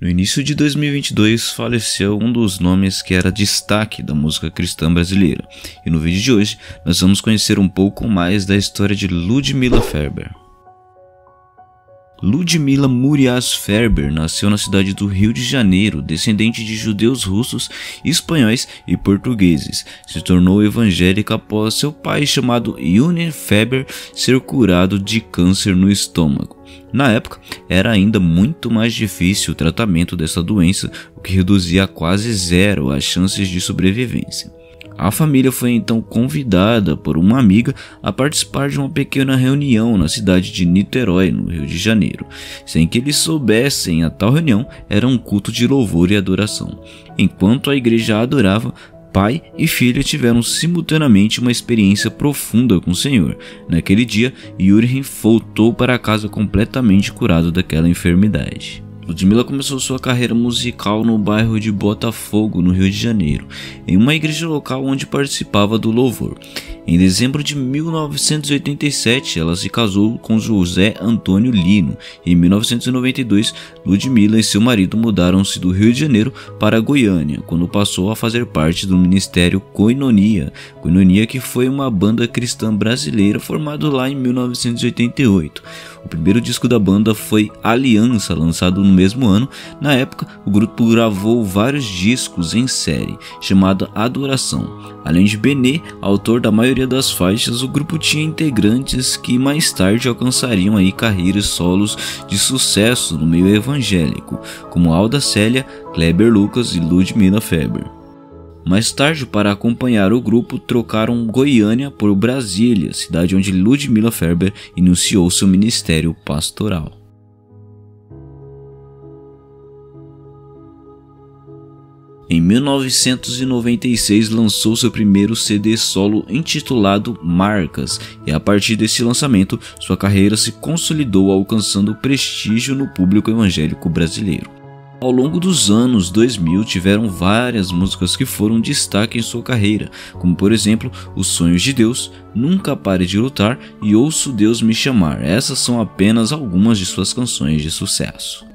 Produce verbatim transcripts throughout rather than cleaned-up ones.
No início de dois mil e vinte e dois, faleceu um dos nomes que era destaque da música cristã brasileira, e no vídeo de hoje nós vamos conhecer um pouco mais da história de Ludmila Ferber. Ludmila Murias Ferber nasceu na cidade do Rio de Janeiro, descendente de judeus russos, espanhóis e portugueses. Se tornou evangélica após seu pai, chamado Yuni Ferber, ser curado de câncer no estômago. Na época, era ainda muito mais difícil o tratamento dessa doença, o que reduzia a quase zero as chances de sobrevivência. A família foi então convidada por uma amiga a participar de uma pequena reunião na cidade de Niterói, no Rio de Janeiro. Sem que eles soubessem, a tal reunião era um culto de louvor e adoração. Enquanto a igreja a adorava, pai e filha tiveram simultaneamente uma experiência profunda com o Senhor. Naquele dia, Yuri voltou para casa completamente curado daquela enfermidade. Ludmila começou sua carreira musical no bairro de Botafogo, no Rio de Janeiro, em uma igreja local onde participava do louvor. Em dezembro de mil novecentos e oitenta e sete, ela se casou com José Antônio Lino. Em mil novecentos e noventa e dois, Ludmila e seu marido mudaram-se do Rio de Janeiro para Goiânia, quando passou a fazer parte do Ministério Koinonia. Koinonia, que foi uma banda cristã brasileira formada lá em mil novecentos e oitenta e oito. O primeiro disco da banda foi Aliança, lançado no mesmo ano. Na época, o grupo gravou vários discos em série, chamada Adoração. Além de Benê, autor da maioria das faixas, o grupo tinha integrantes que mais tarde alcançariam aí carreiras solos de sucesso no meio evangélico, como Alda Célia, Kleber Lucas e Ludmila Ferber. Mais tarde, para acompanhar o grupo, trocaram Goiânia por Brasília, cidade onde Ludmila Ferber iniciou seu ministério pastoral. Em mil novecentos e noventa e seis lançou seu primeiro C D solo intitulado Marcas, e a partir desse lançamento sua carreira se consolidou, alcançando prestígio no público evangélico brasileiro. Ao longo dos anos dois mil tiveram várias músicas que foram destaque em sua carreira, como por exemplo Os Sonhos de Deus, Nunca Pare de Lutar e Ouço Deus Me Chamar. Essas são apenas algumas de suas canções de sucesso.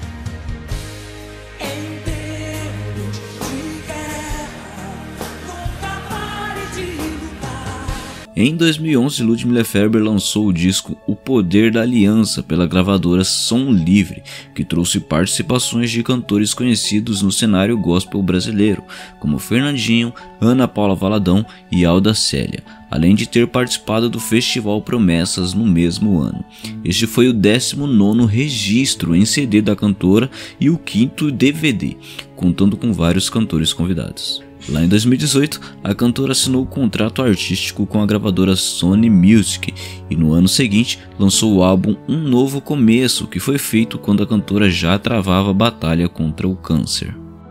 Em dois mil e onze, Ludmila Ferber lançou o disco O Poder da Aliança pela gravadora Som Livre, que trouxe participações de cantores conhecidos no cenário gospel brasileiro, como Fernandinho, Ana Paula Valadão e Alda Célia, além de ter participado do Festival Promessas no mesmo ano. Este foi o décimo nono registro em C D da cantora e o quinto D V D, contando com vários cantores convidados. Lá em dois mil e dezoito, a cantora assinou o contrato artístico com a gravadora Sony Music e no ano seguinte lançou o álbum Um Novo Começo, que foi feito quando a cantora já travava a batalha contra o câncer.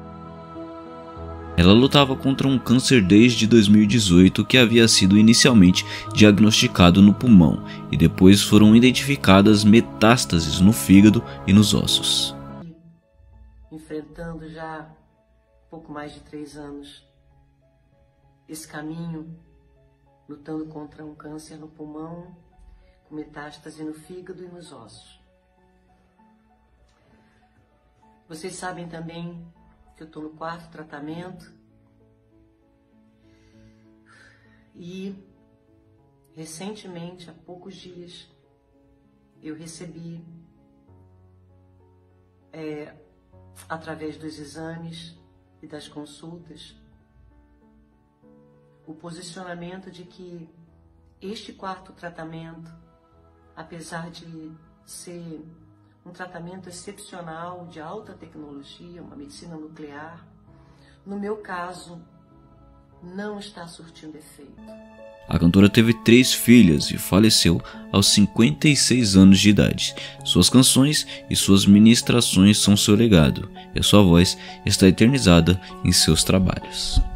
Ela lutava contra um câncer desde dois mil e dezoito, que havia sido inicialmente diagnosticado no pulmão e depois foram identificadas metástases no fígado e nos ossos. Enfrentando já pouco mais de três anos esse caminho, lutando contra um câncer no pulmão, com metástase no fígado e nos ossos. Vocês sabem também que eu estou no quarto tratamento e recentemente, há poucos dias, eu recebi é, através dos exames e das consultas, o posicionamento de que este quarto tratamento, apesar de ser um tratamento excepcional, de alta tecnologia, uma medicina nuclear, no meu caso, não está surtindo efeito. A cantora teve três filhas e faleceu aos cinquenta e seis anos de idade. Suas canções e suas ministrações são seu legado, e a sua voz está eternizada em seus trabalhos.